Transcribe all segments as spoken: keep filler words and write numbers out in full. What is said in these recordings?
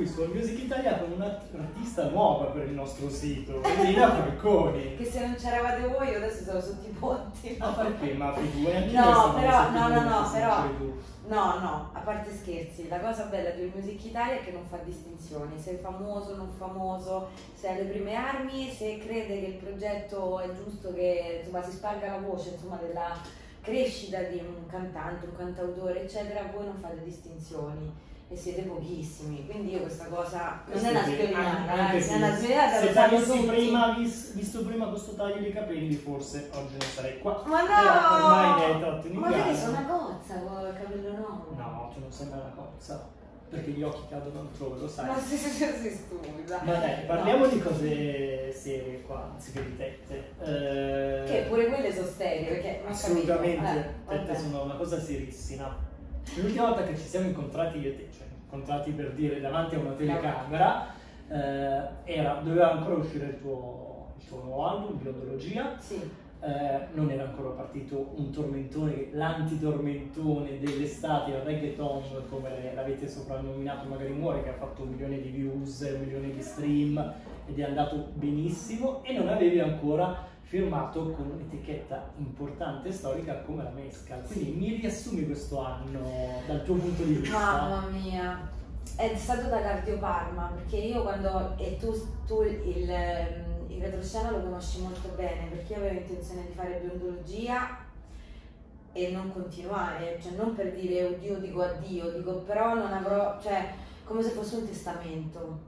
su Music Italia con un'artista nuova per il nostro sito, Elena Falconi. Che se non c'eravate voi io adesso sono sotto i ponti. No, perché? Ma figura anche No, però, no, no, no, se però, c'eri tu. no, no, a parte scherzi, la cosa bella di Music Italia è che non fa distinzioni, se è famoso, non famoso, se ha le prime armi, se crede che il progetto è giusto che insomma si sparga la voce insomma della crescita di un cantante, un cantautore, eccetera, voi non fate distinzioni. E siete pochissimi, quindi io questa cosa non è una spionata, eh, se è una spionata se lo sanno avessi tutti. prima vis, visto prima questo taglio di capelli forse oggi non sarei qua. Ma no! Però ormai mi hai tratto in Ma inganno. vedi, sono una cozza con il capello nuovo. No, tu non sembra una cozza, perché gli occhi cadono altrove, lo sai. Ma sei, sei, sei stupida. Ma dai, parliamo no. di cose serie qua, anziché di tette. Eh, Che pure quelle sono serie, perché non assolutamente, capito. Eh, tette vabbè. sono una cosa serissima. L'ultima volta che ci siamo incontrati io e te, cioè incontrati per dire davanti a una telecamera, eh, era, doveva ancora uscire il tuo, il tuo nuovo album, Biologia. Sì. Eh, non era ancora partito un tormentone, l'antitormentone dell'estate, il reggaeton, come l'avete soprannominato magari Muore, che ha fatto un milione di views, un milione di stream ed è andato benissimo, e non avevi ancora firmato con un'etichetta importante e storica come la Mescal. Quindi mi riassumi questo anno dal tuo punto di vista? Mamma mia, è stato da Cardioparma, perché io quando, e tu, tu il, il retroscena lo conosci molto bene, perché io avevo intenzione di fare biondologia e non continuare, cioè non per dire oddio dico addio, dico però non avrò, cioè come se fosse un testamento,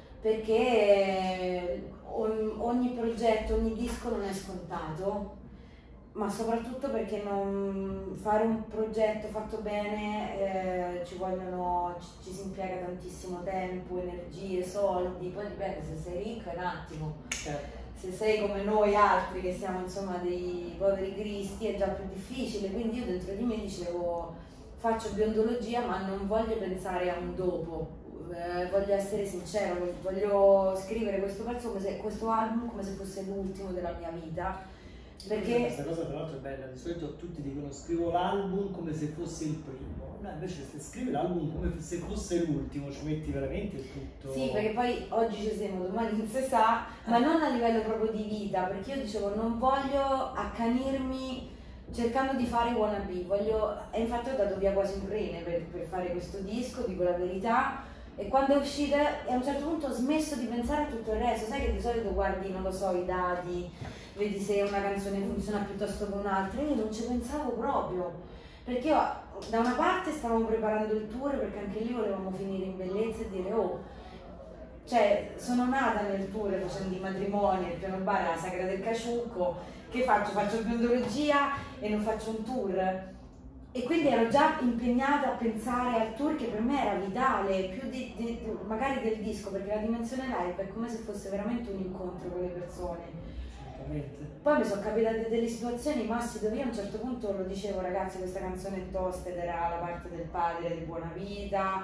perché ogni progetto, ogni disco non è scontato, ma soprattutto perché non, fare un progetto fatto bene eh, ci vogliono, ci, ci si impiega tantissimo tempo, energie, soldi, poi dipende, se sei ricco è un attimo, Certo. se sei come noi altri che siamo insomma dei poveri cristi è già più difficile, quindi io dentro di me dicevo faccio biondologia ma non voglio pensare a un dopo. Eh, voglio essere sincera, voglio scrivere questo pezzo come se, questo album come se fosse l'ultimo della mia vita, perché questa cosa tra l'altro è bella, di solito tutti dicono scrivo l'album come se fosse il primo, no, invece se scrivi l'album come se fosse l'ultimo ci metti veramente tutto. sì, perché poi oggi ci siamo, domani non si sa, ma non a livello proprio di vita, perché io dicevo non voglio accanirmi cercando di fare wannabe, voglio, e infatti ho dato via quasi un rene per, per fare questo disco, dico la verità. E quando è uscita, a un certo punto ho smesso di pensare a tutto il resto, sai che di solito guardi, non lo so, i dati, vedi se una canzone funziona piuttosto che un'altra, io non ci pensavo proprio, perché io, da una parte stavamo preparando il tour, perché anche lì volevamo finire in bellezza e dire oh, cioè sono nata nel tour facendo i matrimoni, il piano bar, la sagra del Caciucco, che faccio? Faccio biondologia e non faccio un tour? E quindi ero già impegnata a pensare al tour che per me era vitale, più di, di, magari del disco, perché la dimensione live è come se fosse veramente un incontro con le persone. Assolutamente. Poi mi sono capitate delle situazioni, Massi, dove io a un certo punto lo dicevo ragazzi questa canzone è tosta ed era la parte del padre di Buona Vita,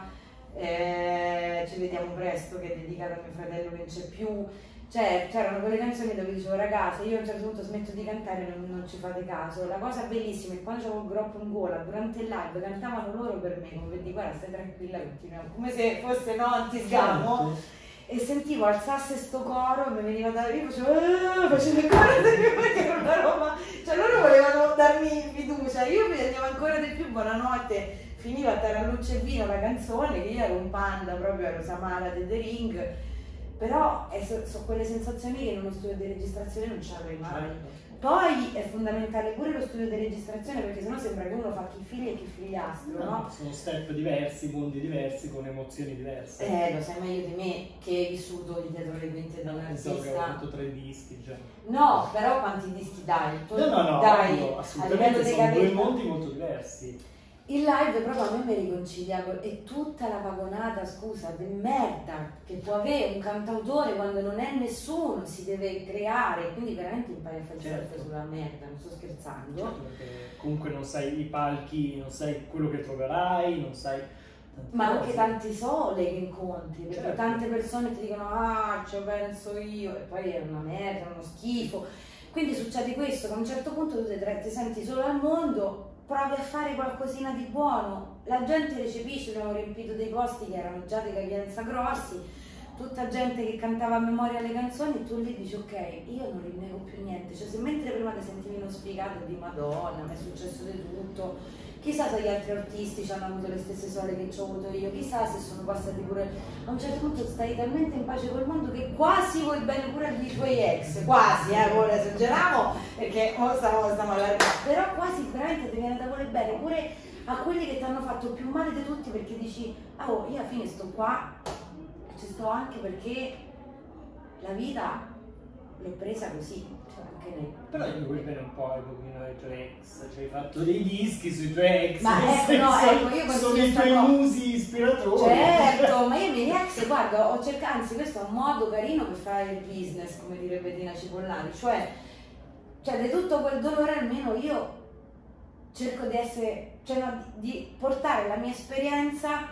eh, ci vediamo presto che è dedicata a mio fratello che non c'è più. Cioè, c'erano quelle canzoni dove dicevo ragazzi io a un certo punto smetto di cantare e non, non ci fate caso. La cosa bellissima è che quando c'avevo il groppo in gola durante il live cantavano loro per me, come vedi guarda stai tranquilla, continuiamo, come se fosse no ti sgamo, e sentivo alzasse sto coro e mi veniva da io facevo uh, facevo il coro perché era una roba, cioè loro volevano darmi fiducia, io mi prendevo ancora di più buonanotte, finiva a Tarallucce e Vino la canzone che io ero un panda, proprio ero Samara de The Ring. Però sono so quelle sensazioni che in uno studio di registrazione non ci avrei mai. Poi è fondamentale pure lo studio di registrazione, perché sennò sembra che uno fa chi figli e chi figliastro, no? no? Sono step diversi, mondi diversi, con emozioni diverse. Eh, lo sai meglio di me che hai vissuto lì dietro le quinte da un artista. So che ho fatto tre dischi già. No, però quanti dischi dai? Tu no, no, no, dai, no assolutamente sono due mondi molto diversi. Il live proprio a me mi riconcilia e tutta la vagonata, scusa, di merda che può avere un cantautore quando non è nessuno, si deve creare, quindi veramente impari a fare certo. Sempre sulla merda, non sto scherzando. Certo, perché comunque non sai i palchi, non sai quello che troverai, non sai... Ma anche tante sole che incontri, perché certo. Tante persone ti dicono ah, ci penso io, e poi è una merda, uno schifo. Quindi succede questo, che a un certo punto tu ti, ti senti solo al mondo provi a fare qualcosina di buono, la gente recepisce, abbiamo riempito dei posti che erano già di capienza grossi, tutta gente che cantava a memoria le canzoni, e tu lì dici ok, io non rinnego più niente, cioè se mentre prima ti sentivi uno sfigato di Madonna, mi è successo di tutto, chissà se gli altri artisti ci hanno avuto le stesse storie che ci ho avuto io, chissà se sono passati pure, a un certo punto stai talmente in pace col mondo che quasi vuoi bene pure agli tuoi ex, quasi, eh, ora esageriamo, perché oh, stiamo, stiamo allargando, però quasi veramente ti viene da voler bene pure a quelli che ti hanno fatto più male di tutti, perché dici, ah, oh, io alla fine sto qua, ci sto anche perché la vita l'ho presa così, cioè anche lei. Però io vuoi bene un po' ai pochino dei tuoi ex, cioè hai fatto dei dischi sui tuoi ex, ma ecco, senso, no, ecco, io sono i tuoi cosa. musi ispiratori. Certo, ma io i miei ex, guarda, ho cercato, anzi questo è un modo carino per fare il business, come direbbe Dina Cipollari, cioè, cioè di tutto quel dolore almeno io cerco di essere, cioè no, di portare la mia esperienza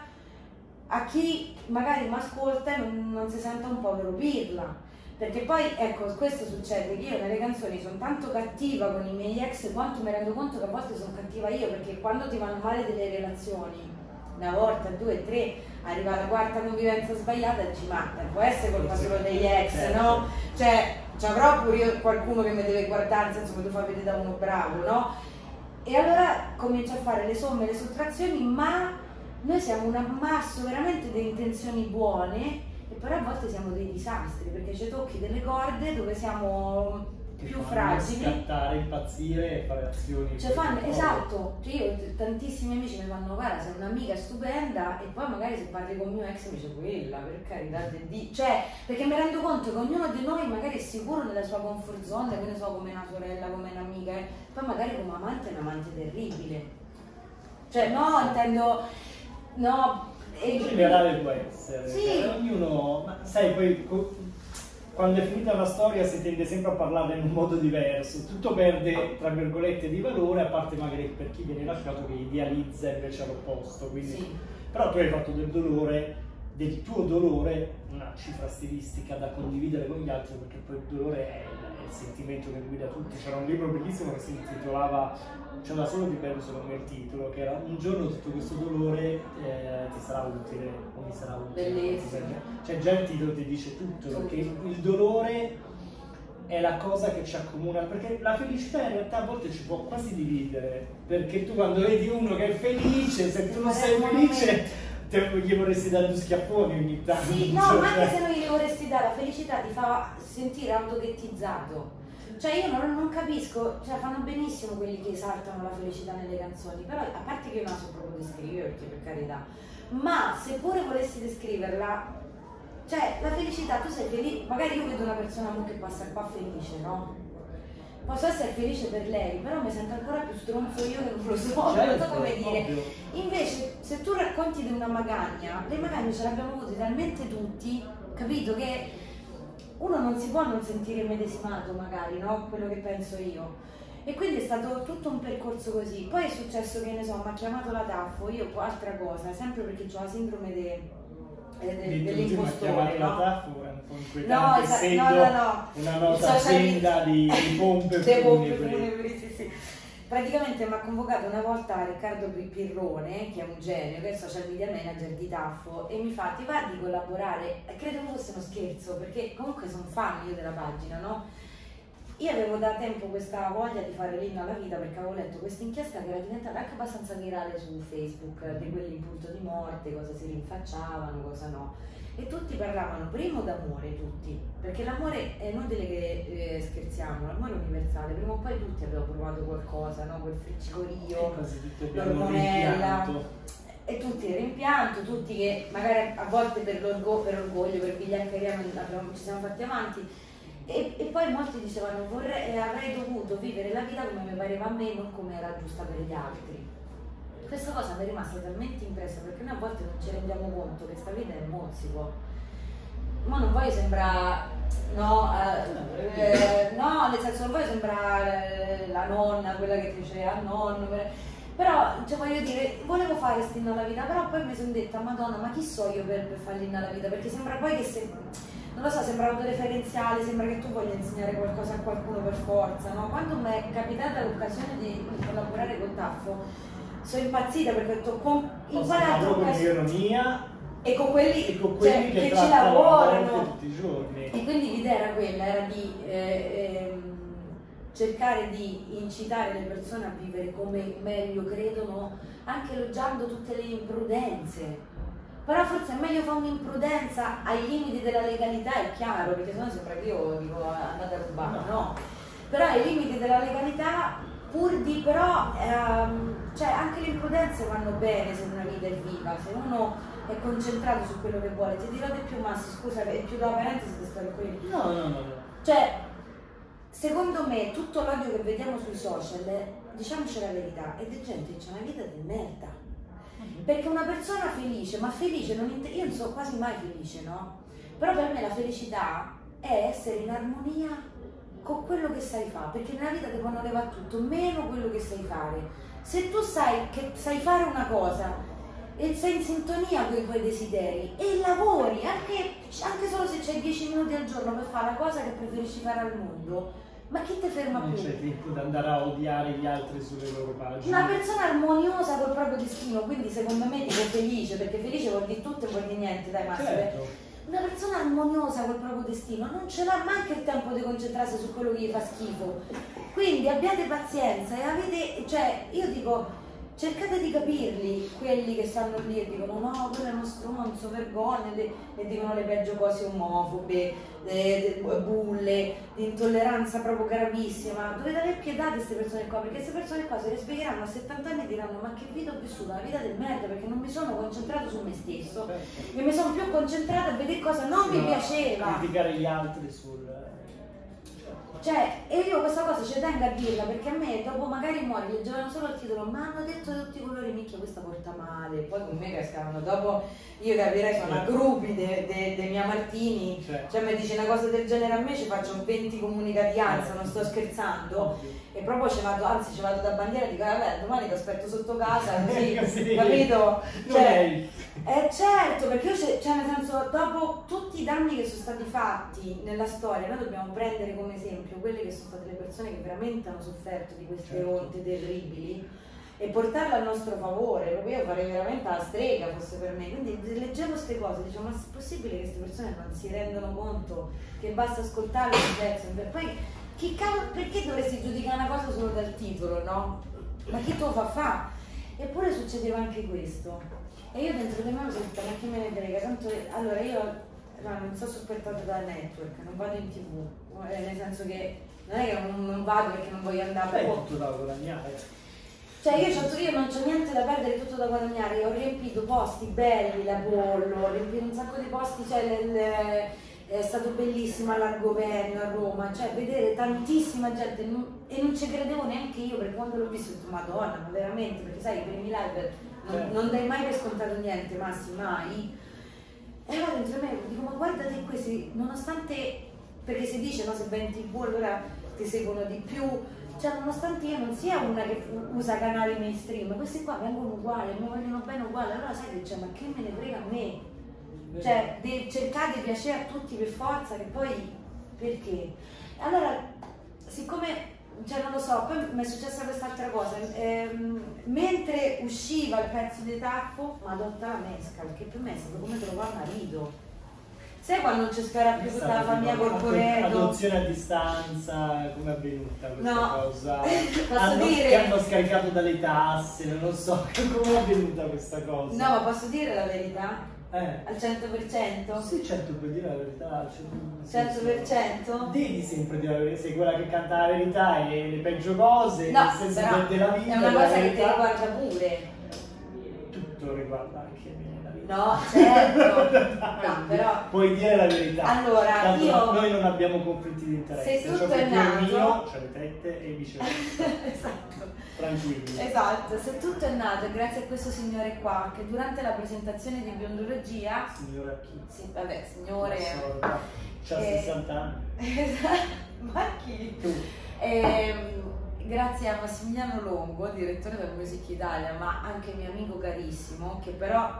a chi magari mi ascolta e non, non si senta un povero pirla, perché poi ecco questo succede, che io nelle canzoni sono tanto cattiva con i miei ex quanto mi rendo conto che a volte sono cattiva io, perché quando ti vanno male delle relazioni, una volta, due, tre, arriva la quarta convivenza sbagliata e dici ma può essere colpa solo degli ex, no? Cioè ci avrò pure io qualcuno che mi deve guardare, nel senso che tu fai vedere da uno bravo, no? E allora comincio a fare le somme e le sottrazioni, ma noi siamo un ammasso veramente di intenzioni buone, e però a volte siamo dei disastri, perché ci tocchi delle corde dove siamo che più fanno fragili. scattare, impazzire e fare azioni. Cioè fanno, esatto, cioè io tantissimi amici mi fanno guarda sei un'amica stupenda, e poi magari se parli con il mio ex mi dice quella, per carità di Dio, cioè perché mi rendo conto che ognuno di noi magari è sicuro nella sua comfort zone, che ne so, come una sorella, come un'amica, eh. Poi magari come amante è un amante terribile, cioè no, intendo, no, in generale può essere, sì. Cioè, ognuno, ma sai poi quando è finita una storia si tende sempre a parlarne in un modo diverso, tutto perde tra virgolette di valore, a parte magari per chi viene lasciato che idealizza invece all'opposto, quindi Sì. però tu hai fatto del dolore, del tuo dolore, una cifra stilistica da condividere con gli altri, perché poi il dolore è il, è il sentimento che guida tutti. C'era un libro bellissimo che si intitolava, c'era solo di bello solo nel titolo, che era un giorno tutto questo dolore eh, ti sarà utile o mi sarà utile. Bellissimo. Cioè già il titolo ti dice tutto, perché il dolore è la cosa che ci accomuna, perché la felicità in realtà a volte ci può quasi dividere, perché tu quando vedi uno che è felice, se tu non sei felice te gli vorresti dare due schiaffoni ogni tanto. Sì, no, cioè, ma anche se non gli vorresti dare, la felicità ti fa sentire autoghettizzato. Cioè io non, non capisco, cioè fanno benissimo quelli che esaltano la felicità nelle canzoni, però a parte che io non so proprio descriverti, per carità, ma se pure volessi descriverla, cioè la felicità, tu sei felice, magari io vedo una persona che passa qua felice, no? Posso essere felice per lei, però mi sento ancora più stronzo io che non lo so, certo, non so come dire. ovvio. Invece se tu racconti di una magagna, le magagne ce l'abbiamo avute talmente tutti, capito, che uno non si può non sentire immedesimato magari, no? Quello che penso io. E quindi è stato tutto un percorso così. Poi è successo che, ne so, mi ha chiamato la Taffo, io altra cosa, sempre perché ho la sindrome de, de, de, dell'impostore, no? La Taffo è un po' inquietante, No, esatto, no, no, no. Una nota agenda di, di pompe funebri. Sì, sì. Praticamente mi ha convocato una volta Riccardo Pirrone, che è un genio, che è il social media manager di Taffo, e mi fa ti va di collaborare? E credo fosse uno scherzo, perché comunque sono fan io della pagina, no? Io avevo da tempo questa voglia di fare l'inno alla vita, perché avevo letto questa inchiesta che era diventata anche abbastanza virale su Facebook, di quelli in punto di morte, cosa si rinfacciavano, cosa no. E tutti parlavano primo d'amore, tutti, perché l'amore è inutile che eh, scherziamo, l'amore è universale, prima o poi tutti abbiamo provato qualcosa, no? Quel friccicorio, l'ormonella, e tutti il rimpianto, tutti che magari a volte per, l'orgo, per orgoglio, per vigliaccheria non ci siamo fatti avanti, e, e poi molti dicevano vorrei, eh, avrei dovuto vivere la vita come mi pareva a me, non come era giusta per gli altri. Questa cosa mi è rimasta talmente impressa, perché noi a volte non ci rendiamo conto che sta vita è un mozzico. Ma non voglio sembrare, no, eh, eh, no, nel senso non voglio sembrare la nonna, quella che dice al nonno, però cioè, voglio dire, volevo fare st'inno alla vita, però poi mi sono detta, madonna, ma chi so io per, per fare l'inno alla vita? Perché sembra poi che se non lo so, sembra autoreferenziale, sembra che tu voglia insegnare qualcosa a qualcuno per forza, no? Quando mi è capitata l'occasione di collaborare con Taffo, sono impazzita perché ho detto, con in quale altra occasione? E con quelli, e con quelli cioè, che, che ci lavorano tutti i giorni. E quindi l'idea era quella, era di eh, ehm, cercare di incitare le persone a vivere come meglio credono, anche elogiando tutte le imprudenze. Però forse è meglio fare un'imprudenza ai limiti della legalità, è chiaro, perché sennò sembra che io dico andate a rubare, no. no. Però ai limiti della legalità, pur di però, ehm, cioè anche le imprudenze vanno bene se una vita è viva, se uno è concentrato su quello che vuole. Ti dirò di più, Massi, scusa, chiudo la parentesi di stare qui. No, no, no, no. Cioè, secondo me, tutto l'odio che vediamo sui social, diciamoci la verità, è di gente che ha una vita di merda. Perché una persona felice, ma felice, non int- io non sono quasi mai felice, no? Però per me la felicità è essere in armonia con quello che sai fare, perché nella vita devono levare tutto, meno quello che sai fare. Se tu sai che sai fare una cosa e sei in sintonia con i tuoi desideri e lavori, anche, anche solo se c'hai dieci minuti al giorno per fare la cosa che preferisci fare al mondo, ma chi ti ferma non più? Non c'è tempo di andare a odiare gli altri sulle loro pagine. Una persona armoniosa col proprio destino, quindi secondo me dico felice, perché felice vuol dire tutto e vuol dire niente, dai Massimo. Certo. Una persona armoniosa col proprio destino non ce l'ha neanche il tempo di concentrarsi su quello che gli fa schifo. Quindi abbiate pazienza e avete, cioè io dico, cercate di capirli, quelli che stanno lì e dicono no, quello è uno stronzo, vergogna, e dicono le peggio cose omofobe, eh, bulle, di intolleranza proprio gravissima. Dovete avere pietà di queste persone qua, perché queste persone qua se le spiegheranno a settanta anni e diranno ma che vita ho vissuto, una vita del merda, perché non mi sono concentrato su me stesso, e mi sono più concentrata a vedere cosa non mi piaceva. Criticare gli altri sul... Cioè, e io questa cosa ci tengo a dirla, perché a me dopo magari muori, leggevano solo il titolo, ma hanno detto di tutti i colori, minchia questa porta male, poi con me cascavano, dopo io capirei sono una gruppi di mia Martini, cioè. cioè mi dice una cosa del genere a me ci faccio venti comunicati di ansia, non sto scherzando, e proprio ci vado, anzi ci vado da bandiera e dico vabbè domani ti aspetto sotto casa, così, sì, capito? Cioè, eh certo, perché io cioè nel senso, dopo tutti i danni che sono stati fatti nella storia, noi dobbiamo prendere come esempio quelle che sono state le persone che veramente hanno sofferto di queste certo. onde terribili e portarle al nostro favore. Proprio io farei veramente la strega fosse per me. Quindi leggevo queste cose, dicevo ma è possibile che queste persone non si rendano conto che basta ascoltarle un pezzo? Poi chi cavolo, perché dovresti giudicare una cosa solo dal titolo, no? Ma chi te lo fa fa? Eppure succedeva anche questo. E io dentro di me mi sono detta, ma chi me ne frega? Tanto, allora io no, non sono supportata dal network, non vado in tv, eh, nel senso che non è che non, non vado perché non voglio andare. Beh, tutto da guadagnare. Cioè io, io non c'ho niente da perdere, tutto da guadagnare, io ho riempito posti belli, la Pollo, ho riempito un sacco di posti, cioè le, le, è stato bellissimo a Largo Veneto, a Roma, cioè vedere tantissima gente non, e non ci credevo neanche io, perché quando l'ho visto ho detto madonna, ma veramente, perché sai i primi live non, certo. non dai mai per scontato niente, Massi, mai. E allora dentro me dico ma guardate questi, nonostante, perché si dice no se vai in tv allora ti seguono di più, cioè nonostante io non sia una che usa canali mainstream, questi qua vengono uguali, mi vogliono bene uguali, allora sai che c'è, ma che me ne frega a me? Cioè di cercare di piacere a tutti per forza, che poi perché? Allora siccome, cioè non lo so, poi mi è successa quest'altra cosa, ehm, mentre usciva il pezzo di Taffo mi adotta la Mescal, che per me è stato come trovare marito. Sai quando non ci spera più tutta la famiglia Corcoreto? Adozione a distanza, come è avvenuta questa no. cosa? Posso hanno, dire? Che hanno scaricato dalle tasse, non lo so, come è avvenuta questa cosa? No, ma posso dire la verità? Eh. Al cento per cento? Sì, certo, puoi dire la verità al cento per cento? Devi sempre dire la verità, sei quella che canta la verità e le peggio cose, no, nel senso però della vita. È una cosa che verità, ti riguarda pure. Tutto riguarda anche me. No, certo, no, però... Puoi dire la verità. Allora, tanto io... noi non abbiamo conflitti di interesse. Se tutto cioè, è nato... mio, cioè le tette e viceversa. Esatto. Tranquilli. Esatto, se tutto è nato grazie a questo signore qua, che durante la presentazione di Biondologia... Signore a chi? Sì, vabbè, signore... C'ha eh, sessanta anni. Esatto, ma chi? Tu. Ehm... Grazie a Massimiliano Longo, direttore del Music Italia, ma anche mio amico carissimo, che però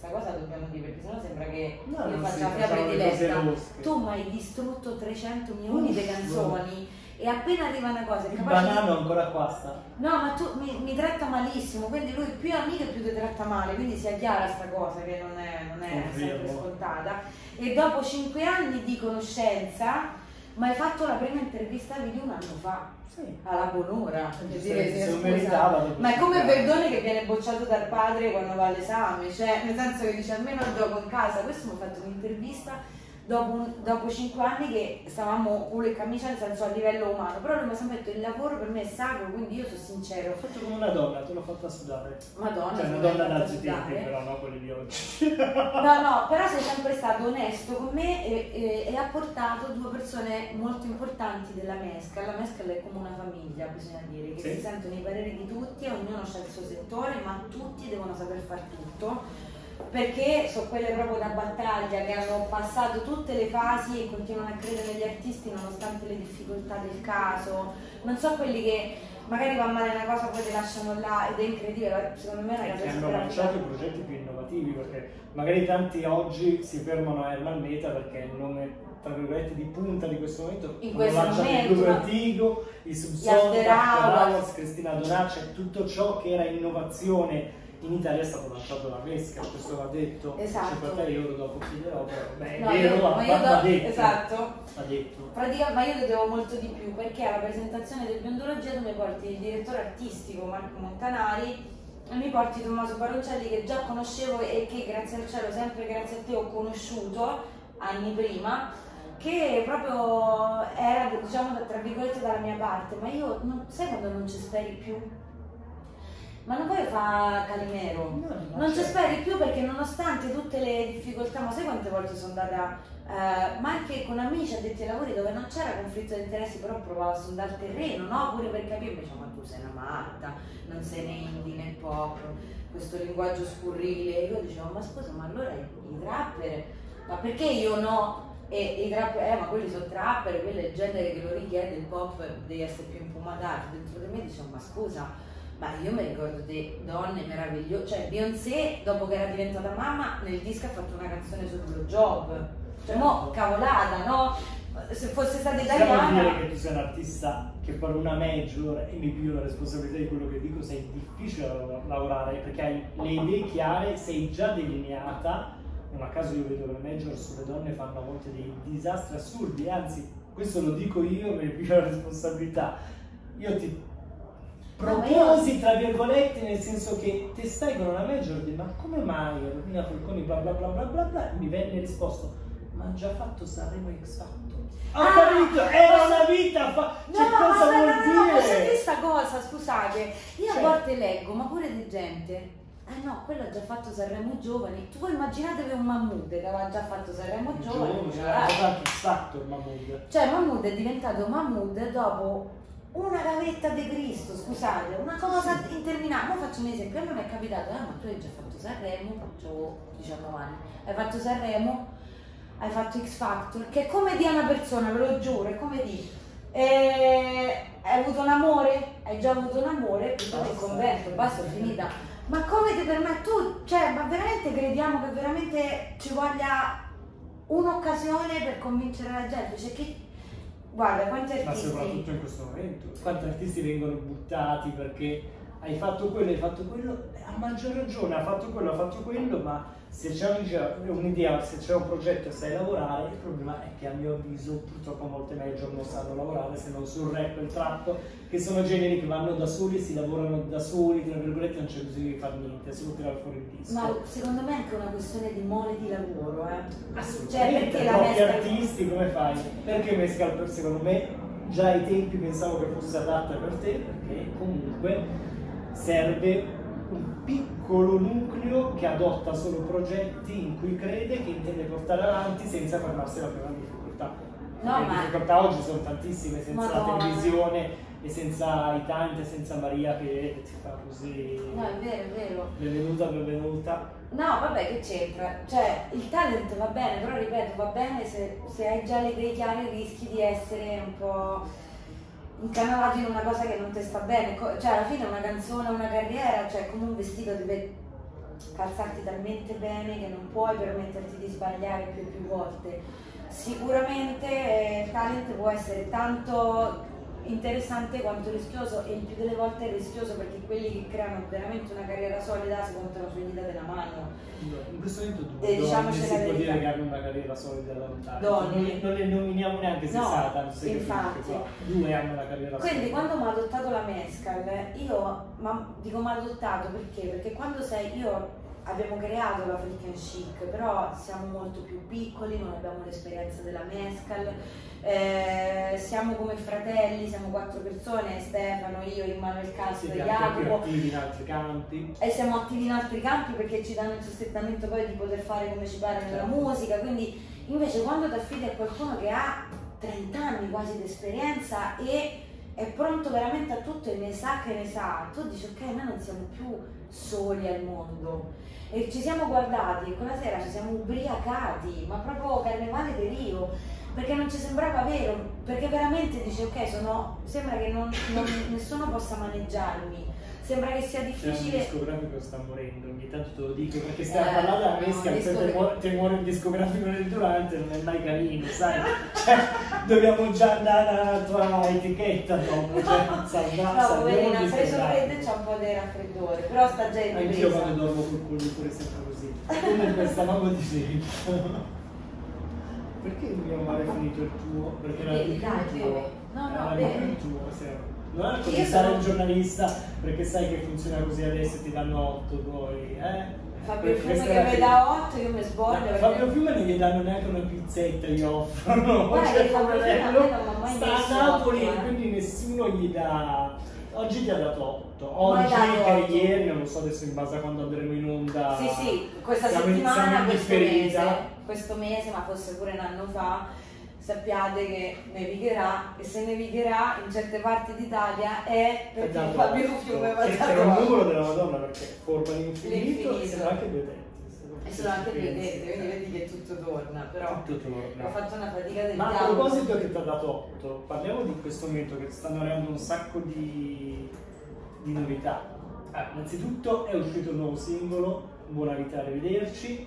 questa cosa dobbiamo dire, perché sennò sembra che No, io non faccia si la fiaba facciamo di le cose letta. losche. Tu mi hai distrutto trecento milioni di Uff. canzoni e appena arriva una cosa è Il capace di- banano ancora qua sta. No, ma tu mi, mi tratta malissimo, quindi lui più è amico più ti tratta male, quindi sia chiara sta cosa che non è, non è sempre Confermo. scontata. E dopo cinque anni di conoscenza, ma hai fatto la prima intervista video un anno fa, Sì. alla buon'ora. Per Se- dire, se sì, lo scusa. meritava dopo Ma è come cinque anni. Verdone che viene bocciato dal padre quando va all'esame, cioè nel senso che dice almeno gioco in casa. Questo mi ha fatto un'intervista dopo, un- dopo cinque anni che stavamo culo e camicia, nel senso a livello umano, però lui mi ha sempre detto il lavoro per me è sacro, quindi io sono sincero. Ho fatto come una donna, te l'ho fatta sudare. Madonna, Cioè se una mi hai donna da fatto altri tempi, sudare. però no quelli di oggi. No, no, però sei sempre stato onesto con me e, e- e ha portato due persone molto importanti della Mescal. La Mescal è come una famiglia, bisogna dire, che Sì. si sentono i pareri di tutti, ognuno ha il suo settore, ma tutti devono saper fare tutto, perché sono quelle proprio da battaglia che hanno passato tutte le fasi e continuano a credere negli artisti nonostante le difficoltà del caso. Non so quelli che magari va male una cosa poi ti lasciano là ed è incredibile, secondo me è una E cosa che hanno super lanciato i progetti più innovativi, perché magari tanti oggi si fermano a Herman Meta perché è il nome tra virgolette di punta di questo momento. In Hanno questo lanciato momento, il Blue ma- Vertigo, i Gli Subsonica, After Hours. Hours, Cristina Donaccia, tutto ciò che era innovazione in Italia è stato lanciato da Mescal, questo va detto. Esatto. cinquanta euro dopo chiederò, però beh, è No, vero, io- va, ma io va- va do- detto. esatto. Va detto. Pratica, ma io ti devo molto di più perché alla presentazione del Biondologia tu mi porti il direttore artistico Marco Montanari e mi porti Tommaso Baroncelli che già conoscevo e che grazie al cielo, sempre grazie a te, ho conosciuto anni prima, che proprio era, diciamo, tra virgolette dalla mia parte, ma io non, sai quando non ci speri più? Ma non voglio fare Calimero, No, no, non ci certo. speri più perché nonostante tutte le difficoltà, ma sai quante volte sono andata, eh, ma anche con amici addetti ai lavori dove non c'era conflitto di interessi, però provavo a sondare il terreno, no? Pure per capire, mi diceva, ma tu sei una matta, non sei né indie né pop, questo linguaggio scurrile, io dicevo, ma scusa, ma allora i, i trapper, ma perché io no? E i trapper, eh ma quelli sono trapper, quello è il genere che lo richiede, il pop devi essere più infumatato, dentro di me dicevo, ma scusa, ma io mi ricordo di donne meravigliose, cioè Beyoncé dopo che era diventata mamma nel disco ha fatto una canzone sul blue job, cioè mo cavolata, no? Se fosse stata Possiamo italiana... dire che tu sei un artista che per una major, e mi piglio la responsabilità di quello che dico, sei difficile da lavorare perché hai le idee chiare, sei già delineata. Non a caso io vedo che le major sulle donne fanno a volte dei disastri assurdi, anzi questo lo dico io, me ne piglio la responsabilità. Io ti proposi tra virgolette, nel senso che te stai con una major di ma come mai Rina Falconi bla bla bla bla bla bla, mi venne risposto ma ha già fatto Sanremo X Factor. Ho Ah, capito, era posso- una vita fa... No, cioè, cosa no, vuol no, no, no, posso dire? dire questa cosa, scusate, io Cioè- a volte leggo, ma pure di gente, eh no, quello ha già fatto Sanremo Giovani, tu voi immaginatevi un Mahmood che aveva già fatto Sanremo Giovani, Giovane, cioè, era fatto X Factor Mahmood. cioè Mahmood è diventato Mahmood dopo una gavetta di Cristo, scusate, una cosa interminabile. Ora faccio un esempio, a me mi è capitato, eh ma tu hai già fatto Sanremo, avevo diciannove anni, hai fatto Sanremo, hai fatto X Factor, che è come di una persona, ve lo giuro, è come di, eh, hai avuto un amore, hai già avuto un amore, poi tu ti converto, basta, è finita. Ma come ti permetti tu, cioè, ma veramente crediamo che veramente ci voglia un'occasione per convincere la gente? Cioè che, guarda, quanti Ma artisti... soprattutto in questo momento, quanti artisti vengono buttati perché hai fatto quello, hai fatto quello, a maggior ragione ha fatto quello, ha fatto quello, ma se c'è un'idea, un'idea, se c'è un progetto e sai lavorare, il problema è che a mio avviso purtroppo molte major non sanno lavorare se non sul rap e il trap, che sono generi che vanno da soli, si lavorano da soli, tra virgolette non c'è bisogno di fare niente, è solo tirare fuori il disco. Ma secondo me è anche una questione di mole di lavoro, eh. Assolutamente, Cioè, perché la troppi Mescal- artisti come fai? Perché Mescal secondo me già ai tempi pensavo che fosse adatta per te, perché comunque serve un piccolo nucleo che adotta solo progetti in cui crede, che intende portare avanti senza fermarsi alla prima difficoltà. No, le ma- difficoltà oggi sono tantissime, senza la Madonna. televisione e senza i tanti, senza Maria che ti fa così. No, è vero, è vero. Benvenuta, benvenuta. No, vabbè, che c'entra? Cioè, il talent va bene, però ripeto, va bene se, se hai già le idee chiare rischi di essere un po' incanalato in una cosa che non ti sta bene. Co- Cioè, alla fine una canzone, una carriera, cioè come un vestito deve... calzarti talmente bene che non puoi permetterti di sbagliare più e più volte. Sicuramente eh, il talent può essere tanto interessante quanto rischioso, e il più delle volte è rischioso perché quelli che creano veramente una carriera solida si contano sulle dita della mano. In questo momento due E donne diciamoci si la può verità. dire che hanno una carriera solida da lontano. Donne. Non, non le nominiamo neanche se No, sa, tanto sei infatti. qua. Due hanno una carriera Quindi solida. quando mi ha adottato la Mescal, io ma, dico mi ha adottato perché? Perché quando sei, io abbiamo creato la Freak and Chic, però siamo molto più piccoli, non abbiamo l'esperienza della Mescal, eh, siamo come fratelli, siamo quattro persone, Stefano, io, Immanuel Castro e Siete anche più Jacopo, attivi in altri campi. e siamo attivi in altri campi perché ci danno il sostentamento poi di poter fare come ci pare nella Certo. musica, quindi invece quando ti affidi a qualcuno che ha trenta anni quasi di esperienza e è pronto veramente a tutto e ne sa che ne sa, tu dici ok, noi non siamo più soli al mondo. E ci siamo guardati e quella sera ci siamo ubriacati, ma proprio carnevale di Rio, perché non ci sembrava vero, perché veramente dici ok, sono, sembra che non, non- nessuno possa maneggiarmi, sembra che sia C'è un difficile. discografico che sta morendo, ogni tanto te lo dico perché stai Eh, a parlare a no, me, scherzo, discogra- te muore, te muore il discografico nel durante, non è mai carino, sai? Cioè, dobbiamo già andare alla tua etichetta dopo, cioè, salva, No, salviamo poverina, ha il preso freddo e discografico. c'ha un po' di raffreddore, però sta già in Anch'io ripresa. quando dormo col collitore sempre così, come stavamo dicendo. Perché dobbiamo fare finito il tuo? Perché non è Bevi, più dai, il tuo. bevi. No, no, Era bevi. più il tuo, sì. Non è Io come stare sono- il giornalista perché sai che funziona così adesso e ti danno otto poi, eh? Fabio Perché Fiume questa che è la mi fi- dà otto, io mi sboglio. No, perché- Fabio Fiume non gli danno neanche una pizzetta, gli offrono. Guarda Cioè, che Fabio Fiume a me non mi ha mai sta messo a Napoli otto, eh. quindi nessuno gli dà. Oggi ti ha dato otto. Mai Oggi dato che otto. ieri, non lo so adesso in base a quando andremo in onda. Sì, sì, questa siamo in- siamo settimana, in questo mese, differita. questo mese, ma fosse pure un anno fa, sappiate che nevigherà, e se nevigherà in certe parti d'Italia è perché Esatto. Fabio Fiume va Che da era un otto. numero della Madonna perché forma l'infinito e L'infinito. sono anche due denti. E sono anche due denti, quindi vedi che tutto torna, però Tutto torna. ho fatto una fatica del Ma a diavolo. proposito che ti ha dato otto, parliamo di questo momento che stanno arrivando un sacco di, di novità. Ah, innanzitutto è uscito un nuovo singolo, Buona vita, arrivederci,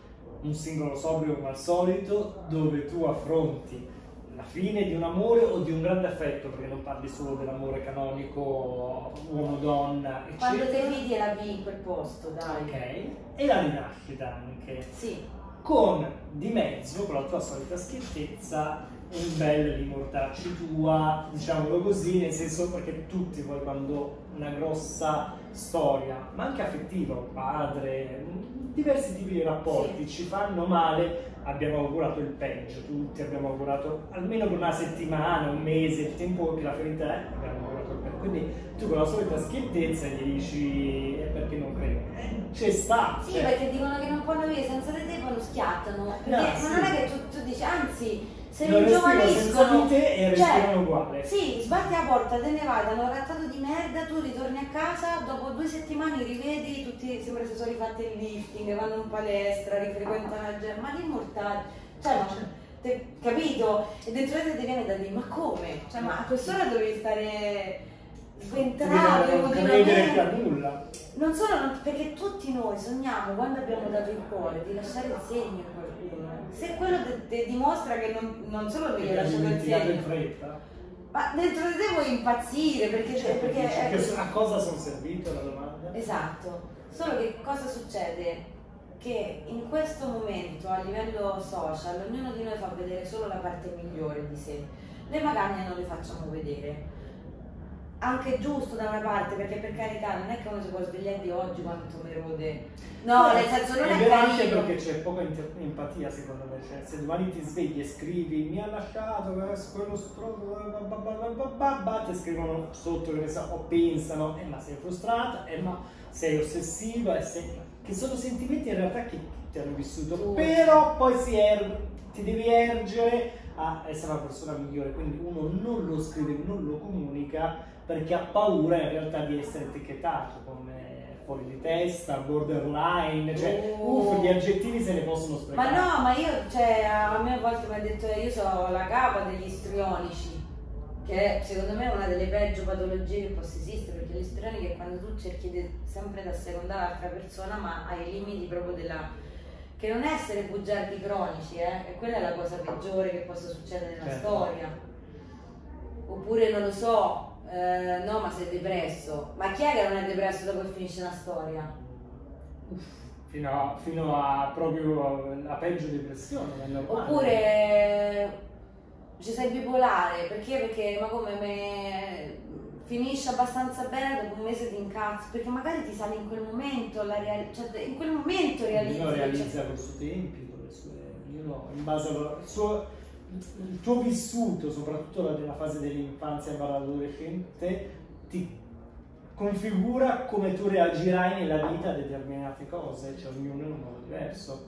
un singolo sobrio come al solito, dove tu affronti la fine di un amore o di un grande affetto, perché non parli solo dell'amore canonico uomo-donna, Quando eccetera. te vedi e la vi in quel posto, dai. Ok, e la rinascita anche. Sì, Con di mezzo, con la tua solita schiettezza, un bel rimortarci tua, diciamolo così, nel senso perché tutti poi quando una grossa storia, ma anche affettiva, un padre, diversi tipi di rapporti Sì. ci fanno male, abbiamo augurato il peggio, tutti abbiamo augurato almeno per una settimana, un mese, il tempo che la ferita è, abbiamo augurato il peggio. Quindi tu con la solita schiettezza gli dici eh, perché non credo? Eh, c'è sta! sì, cioè, perché dicono che non può vivere senza di te, poi lo schiattano. Perché No, non sì. è che tu, tu dici, anzi, se non respiro senza ringiovaniscono. di te e Cioè, respirano uguale. sì, sbatti la porta, te ne vai, ti hanno trattato di merda, tu ritorni a casa, dopo due settimane rivedi, tutti sembra si sono rifatti il lifting, vanno in palestra, rifrequentano la gente, ma l'immortale, cioè, ma, te- capito? E dentro di te ti viene da dire, ma come? Cioè, ma a quest'ora dovevi stare sventrato Non credere più a continuamente. nulla. Non solo, non- perché tutti noi sogniamo, quando abbiamo dato il cuore, di lasciare il segno in qualcuno. Se quello ti ti dimostra che non, non solo che gli hai Perché hai lasciato il dimenticato in segno, fretta. ma dentro di te vuoi impazzire, perché, Cioè, perché dici è- che a cosa sono servito la domanda? esatto. Solo che cosa succede? Che in questo momento a livello social ognuno di noi fa vedere solo la parte migliore di sé, le magagne non le facciamo vedere. Anche giusto da una parte, perché per carità non è che uno si può svegliare di oggi quanto mi rode. No, nel senso non è, vero anche carino. perché c'è poca inter- empatia secondo me, cioè se domani ti svegli e scrivi mi ha lasciato adesso quello stronzo, ti scrivono sotto che ne so, o pensano eh ma sei frustrata, eh ma sei ossessiva, eh, sei... che sono sentimenti in realtà che tutti hanno vissuto, Tutti. però poi si er- ti devi ergere a essere una persona migliore, quindi uno non lo scrive, non lo comunica perché ha paura in realtà di essere etichettato come fuori di testa, borderline, cioè Oh. uff, gli aggettivi se ne possono Ma sprecare. no, ma io, cioè, a me a volte mi ha detto io sono la capa degli istrionici. che secondo me è una delle peggio patologie che possa esistere, perché l'istrionica è quando tu cerchi di, sempre di assecondare l'altra persona, ma hai i limiti proprio della... che non è essere bugiardi cronici, eh? E quella è la cosa peggiore che possa succedere nella certo. storia. Oppure non lo so, eh, no ma sei depresso, ma chi è che non è depresso dopo che finisce una storia? Fino a, fino a proprio la peggio depressione, è normale. Oppure ci sei bipolare, perché? Perché ma come me finisce abbastanza bene dopo un mese di incazzo, perché magari ti sale in quel momento, la real... cioè in quel momento realizzi. Ognuno realizza con i suoi tempi, con le sue... ognuno in base al suo... il tuo vissuto, soprattutto nella fase dell'infanzia barra adolescente, ti configura come tu reagirai nella vita a determinate cose, cioè ognuno in un modo diverso.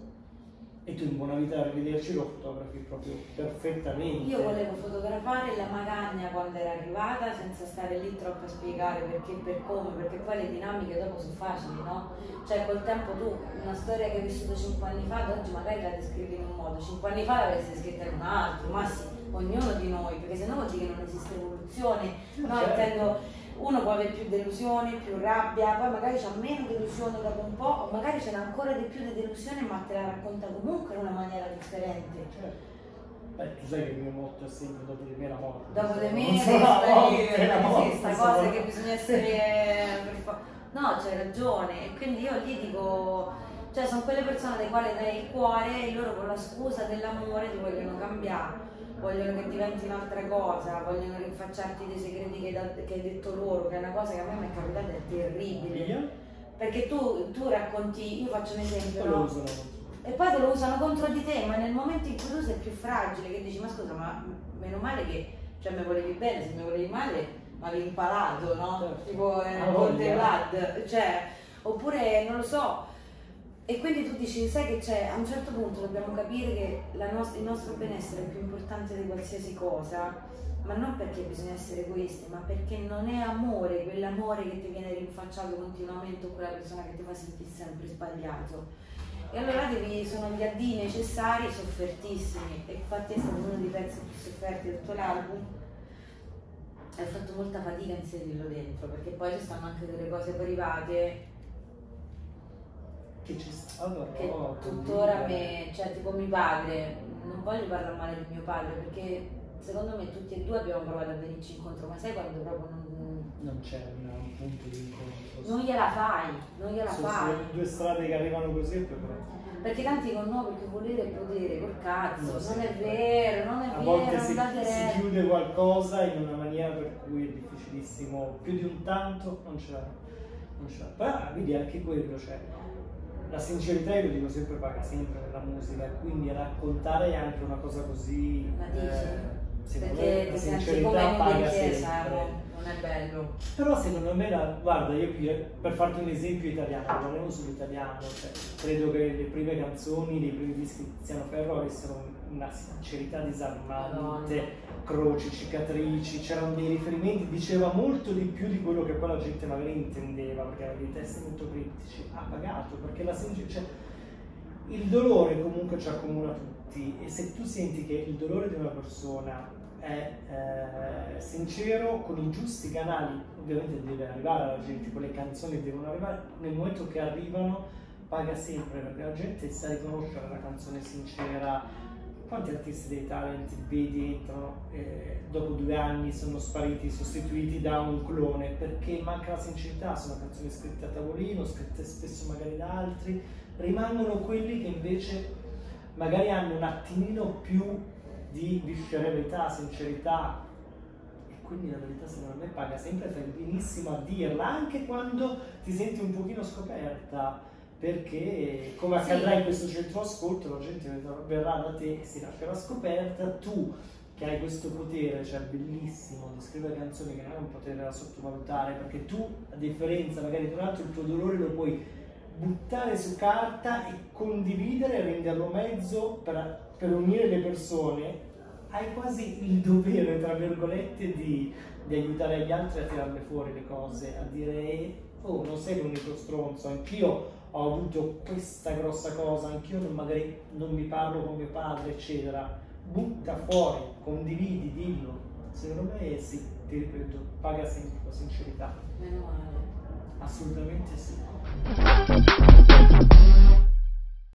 E tu in buona vita a rivederci lo fotografi proprio perfettamente. Io volevo fotografare la Magagna quando era arrivata senza stare lì troppo a spiegare perché, per come, perché poi le dinamiche dopo sono facili, no? Cioè col tempo tu una storia che hai vissuto cinque anni fa, ad oggi magari la descrivi in un modo, cinque anni fa l'avresti scritta in un altro, ma sì, ognuno di noi, perché sennò vuol dire che non esiste evoluzione, no? Certo. Intendo, uno può avere più delusione, più rabbia, poi magari c'ha meno delusione dopo un po', o magari ce n'ha ancora di più di delusione ma te la racconta comunque in una maniera differente. Certo. Beh, tu sai che il mio motto è sempre dopo di me la morte. Dopo di me Non so, sta la lì, morte, la morte, sì, sta insomma. cosa che bisogna essere per fa- no, c'hai ragione, e quindi io lì dico, cioè sono quelle persone alle quali dai il cuore e loro con la scusa dell'amore ti vogliono cambiare, vogliono che diventi un'altra cosa, vogliono rinfacciarti dei segreti che hai, dat- che hai detto loro, che è una cosa che a me mi è capitata, è terribile. Io? Perché tu, tu racconti, io faccio un esempio, Poi lo no? usano contro. E poi te lo usano contro di te, ma nel momento in cui tu sei più fragile, che dici, ma scusa, ma meno male che, cioè mi volevi bene, se mi volevi male mi avevi impalato, no? Certo. Tipo eh, Ah, Conte voglia. Vlad, cioè, oppure non lo so. E quindi tu dici, sai che c'è, a un certo punto dobbiamo capire che la nost- il nostro benessere è più importante di qualsiasi cosa, ma non perché bisogna essere egoisti, ma perché non è amore, quell'amore che ti viene rinfacciato continuamente o quella persona che ti fa sentire sempre sbagliato. E allora devi, sono gli addii necessari, soffertissimi, e infatti è stato uno dei pezzi più sofferti di tutto l'album. Ho fatto molta fatica a inserirlo dentro, perché poi ci stanno anche delle cose private Che ci sta, allora, che no, tuttora condividere. me, cioè tipo mio padre, non voglio parlare male di mio padre, perché secondo me tutti e due abbiamo provato a venirci incontro, ma sai quando proprio non, Non c'è un, un punto di incontro. non gliela fai, non gliela Sono fai. solo due strade che arrivano così e poi però. Perché tanti con no, perché volere è potere, col cazzo, Non non è sempre. vero, non è A vero, volte non si, date si retta. chiude qualcosa in una maniera per cui è difficilissimo, più di un tanto non ce l'ha. Non ce l'ha. Però vedi anche quello, cioè la sincerità, io lo dico sempre, paga sempre nella musica, quindi raccontare anche una cosa così. Ma dici? eh, secondo me Perché la ti senti sincerità come in paga chiesa, sempre. no? Non è bello. Però secondo me, la, guarda, io qui, per farti un esempio italiano, non è sull'italiano, cioè, credo che le prime canzoni, dei primi dischi di Tiziano Ferro avessero una sincerità disarmante, Madonna. croci, cicatrici, c'erano dei riferimenti, diceva molto di più di quello che poi la gente magari intendeva, perché aveva dei testi molto criptici. Ha pagato, perché la sincerità, cioè, il dolore comunque ci accomuna tutti, e se tu senti che il dolore di una persona è eh, sincero, con i giusti canali, ovviamente deve arrivare alla gente, quelle canzoni devono arrivare, nel momento che arrivano paga sempre, perché la gente sa riconoscere la canzone sincera. Quanti artisti dei talent vedi entrano, eh, dopo due anni sono spariti, sostituiti da un clone, perché manca la sincerità, sono canzoni scritte a tavolino, scritte spesso magari da altri, rimangono quelli che invece magari hanno un attimino più di visceralità, sincerità, e quindi la verità secondo me paga sempre, fai benissimo a dirla, anche quando ti senti un pochino scoperta, perché come accadrà Sì. in questo centro ascolto, la gente verrà da te e si lascerà scoperta, tu che hai questo potere, cioè bellissimo, di scrivere canzoni, che non è un potere da sottovalutare, perché tu, a differenza magari di un altro, il tuo dolore lo puoi buttare su carta e condividere e renderlo mezzo per, per unire le persone. Hai quasi il dovere, tra virgolette, di, di aiutare gli altri a tirarle fuori le cose, a dire oh, non sei l'unico stronzo, anch'io ho avuto questa grossa cosa, anch'io non, magari non mi parlo con mio padre, eccetera. Butta fuori, condividi, dillo. Secondo me sì, ti ripeto, paga sempre la sincerità. Meno male. Assolutamente sì.